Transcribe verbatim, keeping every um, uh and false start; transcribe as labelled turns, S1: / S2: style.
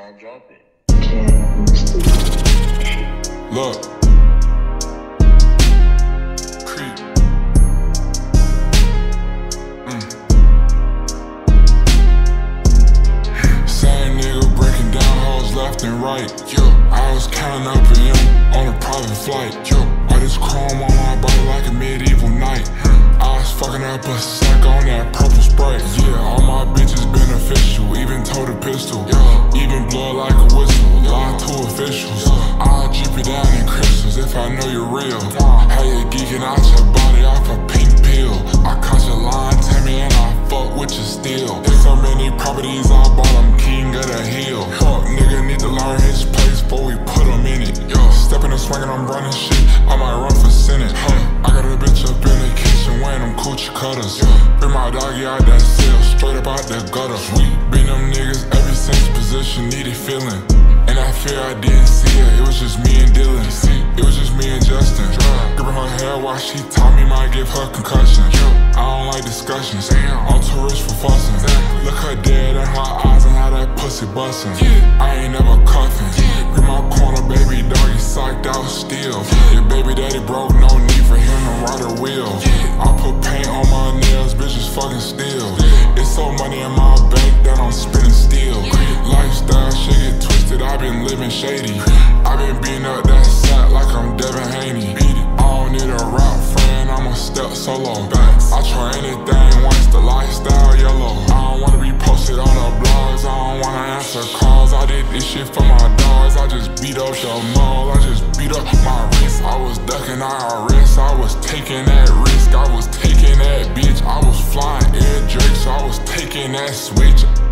S1: I drop it.
S2: Look. CRETE. Mm. Same nigga breaking down hoes left and right. Yo, I was counting up for him on a private flight. Yo, all this chrome on my body like a medieval knight. I was fucking up a sack on that purple Sprite. Yeah, all my bitches beneficial, even told a pistol. Yeah, even blood like a whistle, lie to officials. I'll drip you down in crystals if I know you're real. How you geeking out your body off a pink pill? I caught your line, Tammy, and I fuck with you still. So many properties I bought, I'm king of the hill. Fuck nigga need to learn his place before we put him in it. Stepping and swinging, I'm running shit, I might run for senate. I got a bitch up in the kitchen wearing them coochie cutters. Bring my doggy out that cell, straight up out that gutter. We been them niggas ever since position needed feeling. And I fear I didn't see her, it was just me and Dylan. It was just me and Justin. Gripping her hair while she taught me might give her concussion. I don't like discussions, I'm too rich for fussing. Look her dead in her eyes and how that pussy bustin'. I ain't never cuffin'. Grip my corner, baby doggy psyched out still. Your baby daddy broke, no need for him to ride a wheel. I put paint on my nails, bitches fucking still. It's so money in my bank that I'm spinning still. Lifestyle shit get twisted, I been living shady. I been beating up that sack like I'm Devin Haney. I don't need a rap friend, I'ma step solo. I try anything once the lifestyle yellow. I don't wanna be posted on the blogs, I don't wanna answer calls. I did this shit for my dogs, I just beat up the mall. I just beat up my wrist, I was ducking I R S. I was taking that risk, I was taking that bitch. I was flying air drakes, I was taking that switch.